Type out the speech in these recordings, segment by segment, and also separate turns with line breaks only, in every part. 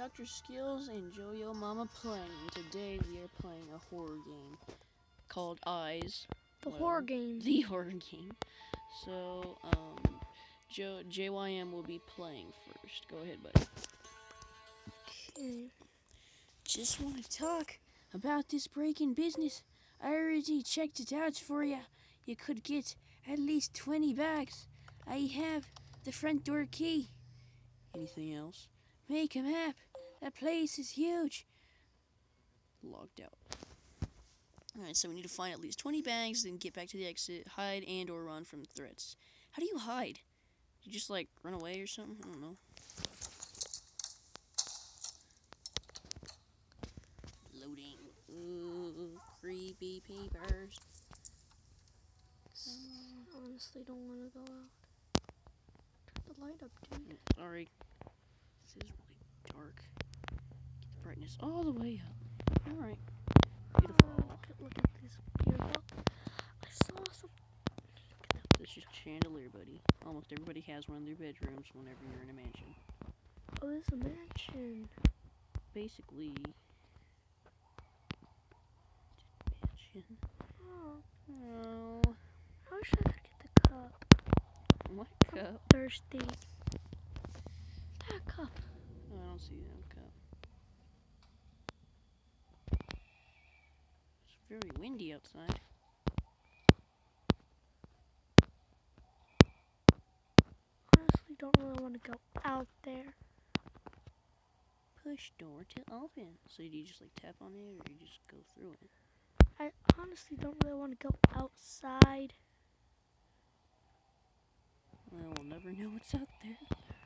Eyes-Dr.Skillz and Yo Mama playing. Today we are playing a horror game called Eyes.
Horror game.
The horror game. So, JYM will be playing first. Go ahead, buddy.
Okay.
Just want to talk about this break-in business. I already checked it out for you. You could get at least 20 bags. I have the front door key. Anything else? Make a map. That place is huge. Logged out. Alright, so we need to find at least 20 bags, then get back to the exit, hide and or run from threats. How do you hide? You just like run away or something? I don't know. Loading. Ooh, creepy papers.
Honestly, don't want to go out. Turn the light up, dude.
Sorry. This is really dark. Get the brightness all the way up. Alright. Beautiful.
Look at this beautiful. I saw some.
This is chandelier, buddy. Almost everybody has one in their bedrooms whenever you're in a mansion.
Oh, this is a mansion.
Basically, mansion.
Oh.
Oh.
I wish I could get the cup.
What cup?
I'm thirsty. That cup.
Oh, I don't see that cup. It's very windy outside.
Honestly, don't really want to go out there.
Push door to open. So do you just like tap on it, or you just go through it?
I honestly don't really want to go outside.
Well, we'll never know what's out there.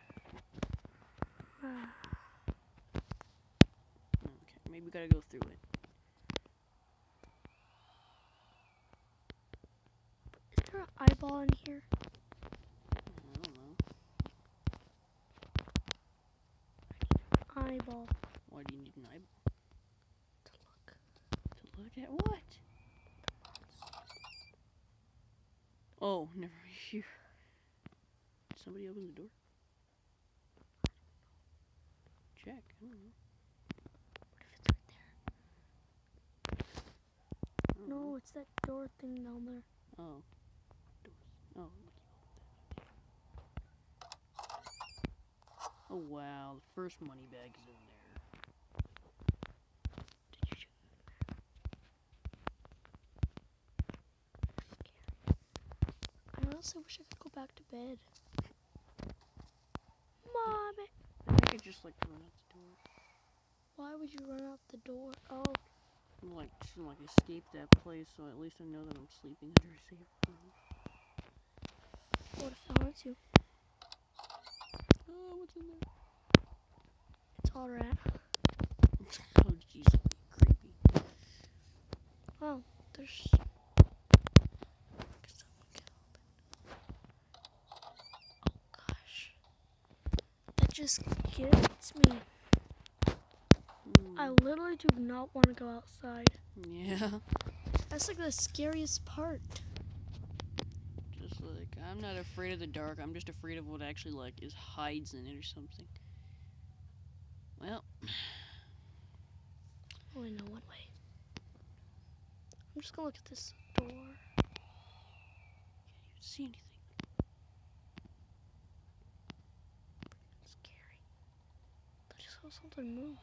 Okay, maybe we gotta go through it.
Is there an eyeball in here?
I don't know.
Eyeball.
Why do you need an eyeball?
To look.
To look at what? Oh, never mind. Did somebody open the door? Check. I don't know.
What if it's right there?
I don't
No,
know.
it's that door thing down there.
Oh. Doors. Oh, oh wow, the first money bag is in there.
Did you shoot it? I honestly wish I could go back to bed. Mommy!
I think I just like run out the door.
Why would you run out the door? Oh,
I'm like, shouldn't like escape that place, so at least I know that I'm sleeping under a safe roof.
what if it haunts you?
Oh, what's in there?
It's all rat.
Oh, jeez, creepy.
Oh, there's. Someone can open. Oh gosh, that just gets me. I literally do not want to go outside.
Yeah.
That's like the scariest part.
Just like, I'm not afraid of the dark, I'm just afraid of what actually, like, hides in it or something. Well.
Only know one way. I'm just gonna look at this door.
Can't even see anything.
It's scary. I just saw something move.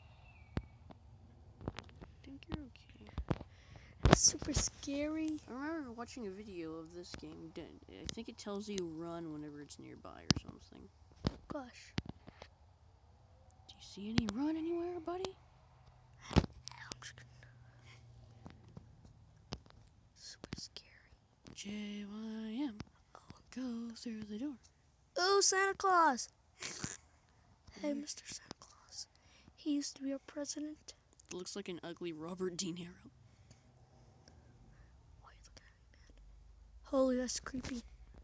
I think you're okay.
It's super scary.
I remember watching a video of this game. I think it tells you run whenever it's nearby or something.
Oh gosh.
Do you see any run anywhere, buddy?
I'm just gonna... Super scary.
JYM. Go through the door.
Oh, Santa Claus! Hey, Mr. Santa Claus. He used to be our president.
It looks like an ugly Robert De Niro.
Why are you looking at me, man? Holy, that's creepy.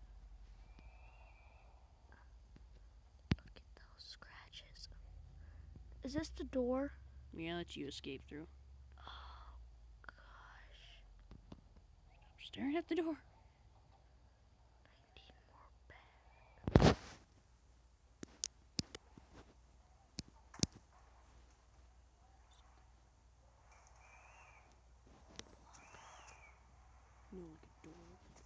Look at those scratches. Is this the door?
Yeah, that you escaped through.
Oh, gosh.
I'm staring at the door.
I need more bed.
No, like a door open.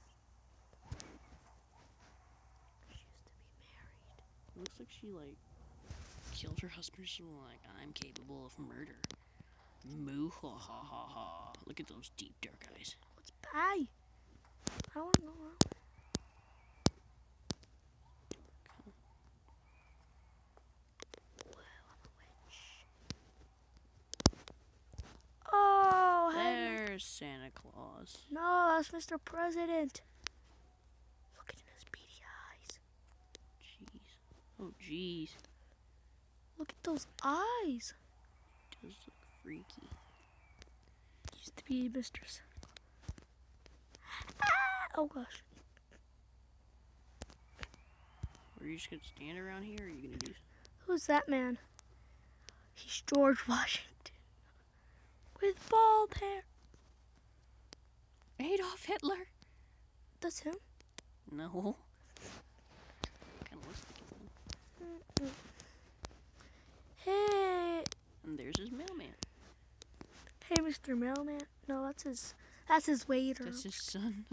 She used to be married.
It looks like she, like, killed her husband. She's like, I'm capable of murder. Moo ha ha ha ha. Look at those deep dark eyes.
What's pie? I want to know. Oh,
There's Santa Claus.
no, that's Mr. President. Look at his beady eyes.
Jeez. Oh, jeez.
Look at those eyes.
It does look freaky.
Used to be Mr. Ah, oh gosh.
Are you just gonna stand around here, or are you gonna do?
Who's that man? He's George Washington. With bald hair.
Adolf Hitler.
That's him?
No. Kind of looks like him.
Hey.
And there's his mailman.
Hey, Mr. Mailman. No, that's his waiter.
That's his son.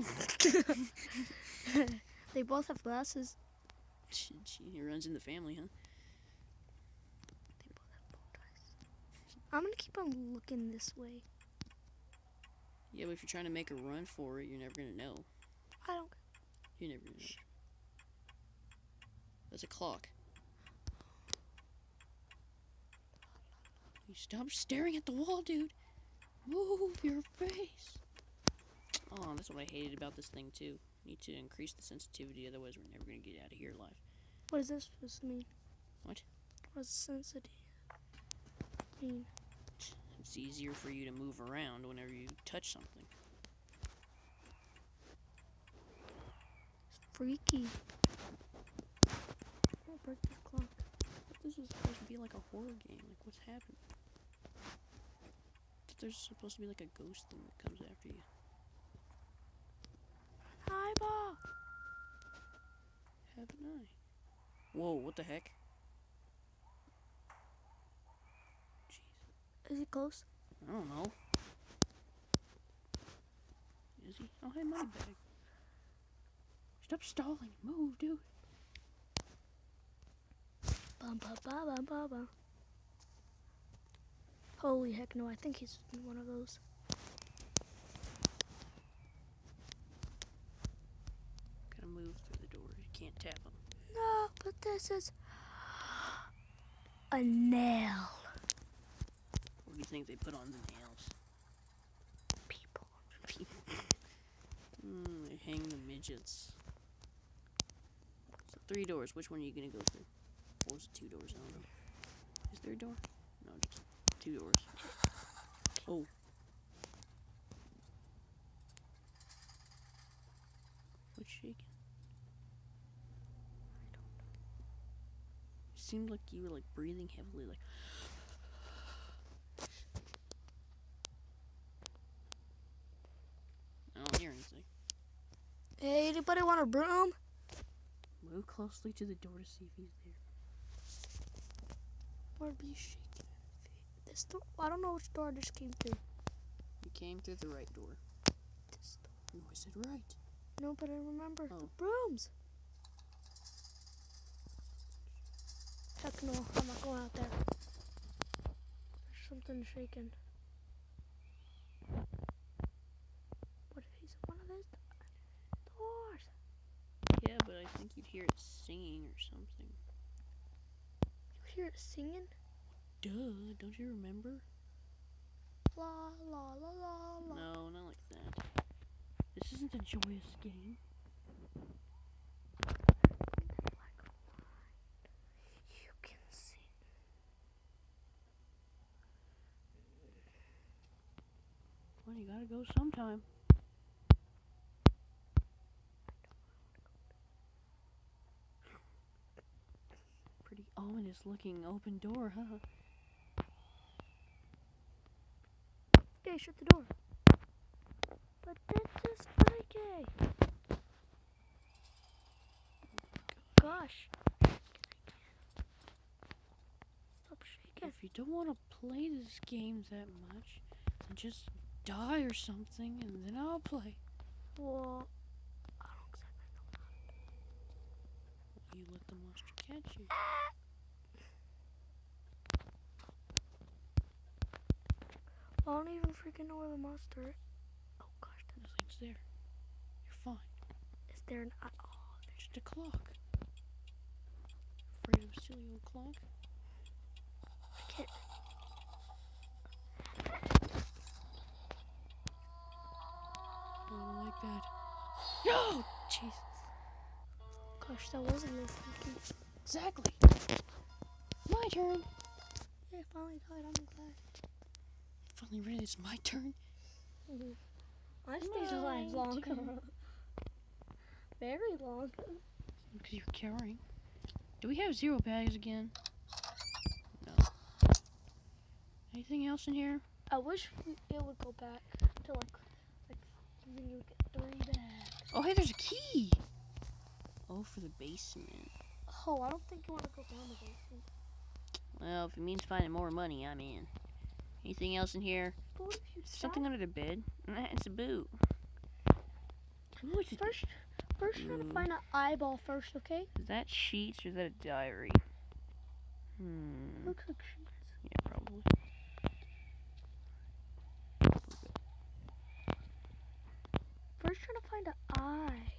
They both have glasses.
He runs in the family, huh?
They both have bow ties. I'm gonna keep on looking this way.
Yeah, but if you're trying to make a run for it, you're never gonna know.
I don't.
You're never gonna know. That's a clock. You stop staring at the wall, dude. Move your face. Oh, that's what I hated about this thing, too. Need to increase the sensitivity, otherwise we're never going to get out of here alive.
What is this supposed to mean?
What?
What's sensitive mean?
It's easier for you to move around whenever you touch something.
It's freaky. Don't break this clock.
This is supposed to be like a horror game. Like, what's happening? There's supposed to be like a ghost thing that comes after you.
Eyeball.
Have an eye. Whoa, what the heck? Jeez.
Is he close?
I don't know. Is he? Oh, hey, money bag. Stop stalling. Move, dude.
Bum, bum, bum, bum, bum, bum. Holy heck no, I think he's one of those.
Gotta move through the door. You can't tap them.
No, but this is a nail.
What do you think they put on the nails?
People.
They hang the midgets. So 3 doors. Which one are you gonna go through? Or was it 2 doors? I don't know. Is there a door? No, just 2 doors. Oh. What's shaking?
I don't know.
It seemed like you were like breathing heavily, like. I don't hear anything.
Hey, anybody want a broom?
Move closely to the door to see if he's there.
Or be shaking? This door? I don't know which door I just came through.
You came through the right door.
This door.
No, I said right.
No, but I remember
Oh.
the brooms. Heck no, I'm not going out there. There's something shaking. What if he's in one of those doors?
Yeah, but I think you'd hear it singing or something.
You hear it singing?
Duh, don't you remember?
La la la la la.
No, not like that. This isn't a joyous game.
You can sing.
Well, you gotta go sometime. Pretty ominous looking open door, huh?
Okay, shut the door. But this is freaky. Gosh. Stop shaking.
If you don't want to play this game that much, then just die or something, and then I'll play.
Well, I don't exactly
You let the monster catch you.
know. I don't even freaking know where the monster is. Oh gosh,
Nothing's there. You're fine.
is there an eye? Oh,
There's just a clock. Afraid of a silly old clock?
I can't.
I don't like that. No! Jesus.
Gosh, that wasn't really freaky.
Exactly. My turn.
Yeah, I finally died. I'm glad.
Finally ready. It's my turn.
I stayed alive long. Very long.
Because you're cowering. Do we have 0 bags again? No. Anything else in here?
I wish it would go back to like then you would get 3 bags.
Oh, hey, there's a key. Oh, for the basement.
Oh, I don't think you want to go down the basement.
Well, if it means finding more money, I'm in. Anything else in here?
But what if you
Something under the bed? Nah, it's a boot. Ooh, it's
First try to find an eyeball first, okay?
Is that sheets or is that a diary?
Looks like sheets.
Yeah, probably.
First try to find an eye.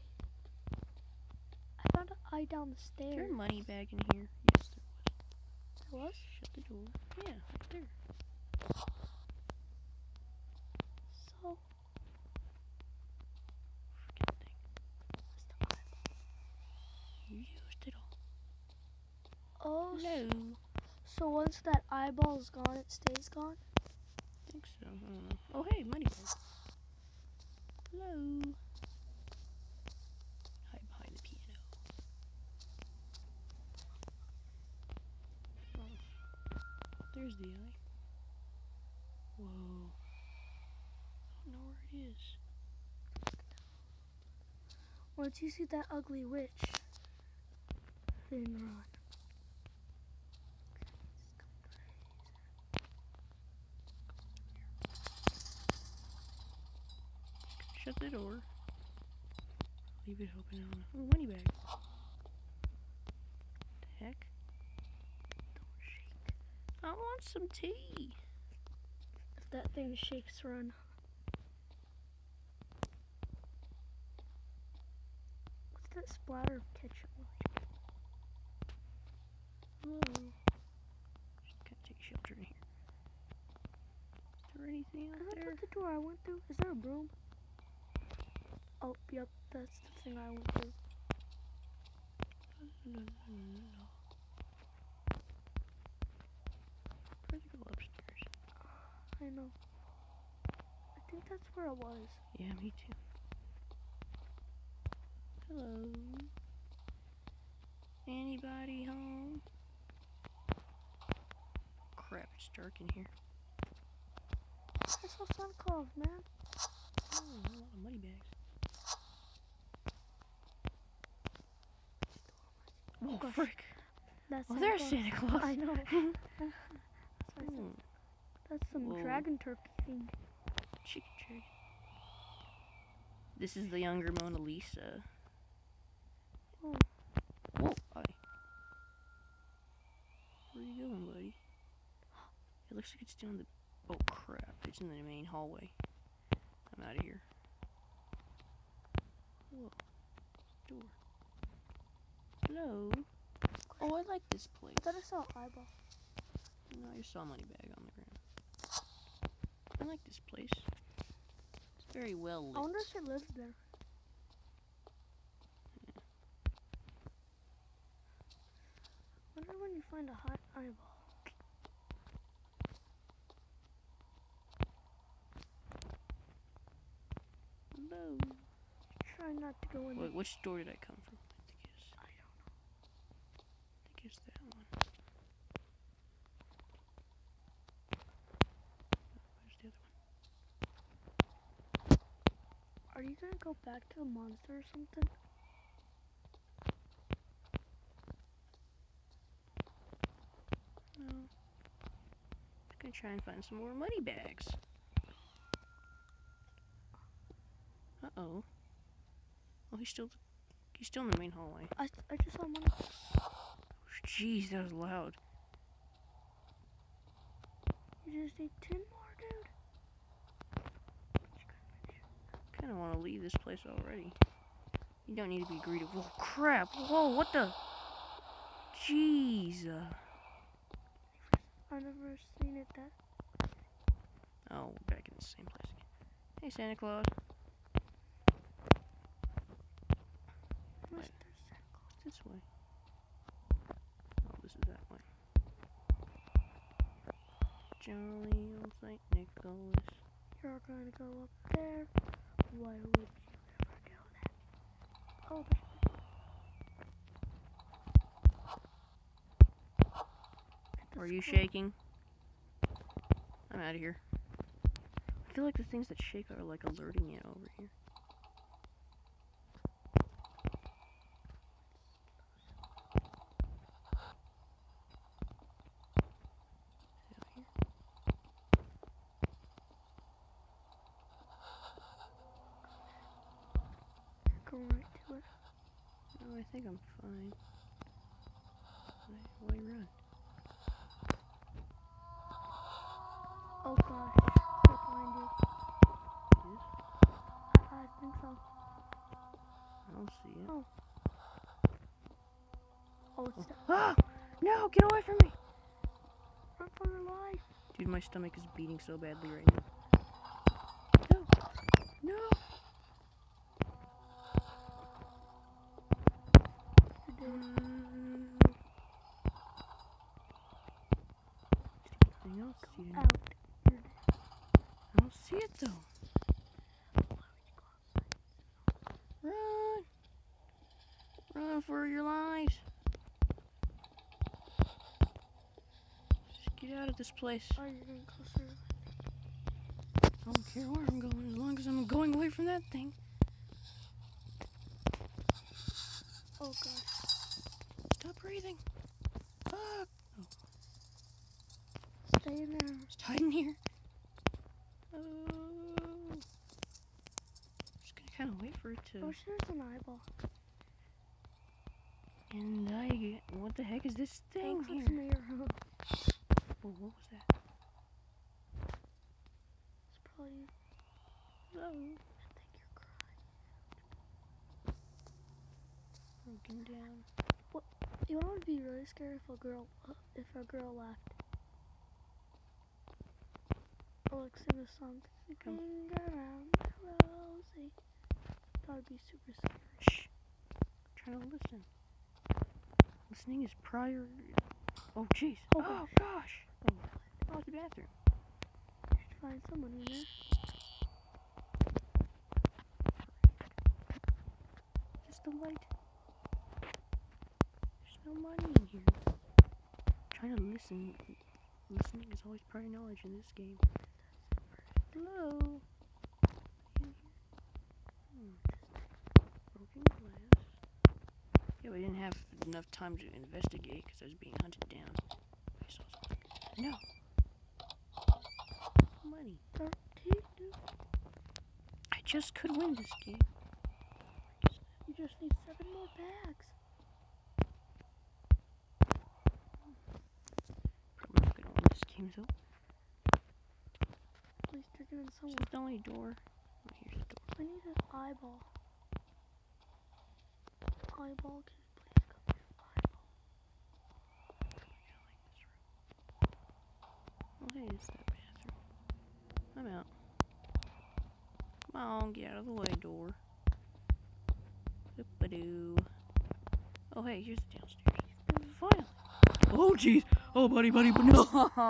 I found an eye down the
Is
stairs.
there a money bag in here? Yes, there was.
There was?
Shut the door. Yeah, right there.
So,
Freaking thing.
where's the eyeball?
You used it all.
Oh,
Hello.
so once that eyeball is gone, it stays gone?
I think so. I don't know. Oh, hey, money bag. Hello. Hide behind the piano. Oh, there's the eye. Whoa. I don't know where it is.
Once you see that ugly witch, then run.
Shut the door. Leave it open. Oh, money bag. The heck?
Don't shake.
I want some tea.
If that thing shakes, run. What's that splatter of ketchup?
Oh. Just gotta take shelter in here. Is there anything out
Is
there?
that the door I went through? Is there a broom? Oh, yep, that's the thing I went through.
Try to go upstairs.
I know. I think that's where it was.
Yeah, me too. Hello. Anybody home? Crap, it's dark in here.
I saw Santa Claus, man.
Oh, a lot of money bags. Oh,
Gosh.
frick.
That's
Oh, there's Santa Claus.
I know. That's what I said.
Hmm.
That's some
Whoa.
dragon turkey thing.
Chicken chicken. This is the younger Mona Lisa.
Oh.
Whoa, hi. Where are you going, buddy? It looks like it's down the... Oh, crap. It's in the main hallway. I'm out of here. Whoa. Door. Hello? Oh, I like this place.
I thought I saw an eyeball.
No, I saw a money bag on the ground. I like this place. It's very well lit.
I wonder if it lives there. I wonder when you find a hot eyeball.
Hello.
Try not to go in
Wait,
there.
which door did I come from?
I don't know.
I think it's that one. Where's the other one?
Are you gonna go back to the monster or something?
No. I'm gonna try and find some more money bags. Uh-oh. Oh, he's still in the main hallway.
I just saw him on
Jeez, that was loud.
You just need 10 more, dude.
Kind of want to leave this place already. You don't need to be greedy. Whoa, crap! Whoa, what the? Jeez.
I've never seen it that.
Oh, we're back in the same place again. Hey, Santa Claus. Wait, what's this way? Oh, this is that way. Jolly old Saint Nicholas.
You're gonna go up there. Why would you ever do that? Oh,
Are you shaking? I'm out of here. I feel like the things that shake are like alerting it over here.
go right to it.
No, I think I'm fine. Why run?
Oh gosh, they're behind you.
Yes?
I think so.
I don't see it.
Oh. Oh, it's
Ah! No, get away from me!
Run for your life.
Dude, my stomach is beating so badly right now. No! No! I don't see it.
Out.
I don't see it though. Run! Run for your lives! Just get out of this place.
Oh, you're getting closer.
I don't care where I'm going as long as I'm going away from that thing.
Oh gosh.
Stop breathing. Fuck! Oh,
Stay in there.
just hide in here. Oh. Just gonna kind of wait for it to.
Oh, there's an eyeball.
And what the heck is this thing
Oh,
here?
it's a mirror.
Oh, what was that?
It's probably.
Oh.
I think you're crying.
Broken down.
You know what would be really scary if a girl laughed. Or like sing a song. Finger around the rosy. That would be super scary.
Shh. I'm trying to listen. Listening is prior. Oh, jeez. Oh, gosh. Oh, it's the bathroom.
You should find someone in there.
Just the light. There's no money in here. I'm trying to listen. Listening is always prior knowledge in this game. Hello? Broken glass. Yeah, we didn't have enough time to investigate because I was being hunted down. I saw something. No. Money.
13.
I just could win this game.
You just need 7 more bags.
Probably not gonna win this game though.
At least you're getting
This
someone.
is the only door. Oh, here's the door.
I need an eyeball. Eyeball, can you please come here? Eyeball.
Oh, hey, it's that bathroom. I'm out. Come on, get out of the way, door. Doop-a-doo. Oh, hey, here's the downstairs. Finally. Oh, jeez. Oh, buddy, but no.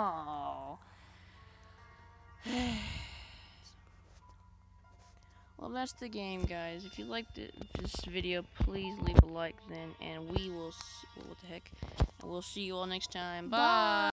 Well, that's the game, guys. If you liked this video, please leave a like then, and we will. What the heck? And we'll see you all next time. Bye.